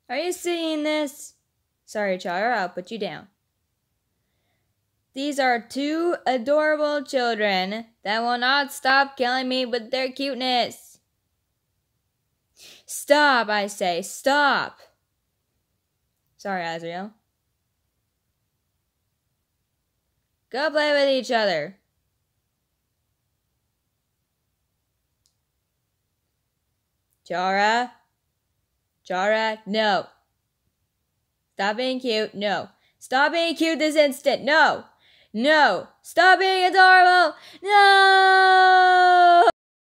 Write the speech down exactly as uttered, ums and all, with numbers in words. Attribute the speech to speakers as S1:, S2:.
S1: Are you seeing this? Sorry, Chara, I'll put you down. These are two adorable children that will not stop killing me with their cuteness. Stop, I say, stop. Sorry, Asriel. Go play with each other. Chara? Chara, no. Stop being cute, no. Stop being cute this instant, no. No! Stop being adorable! No!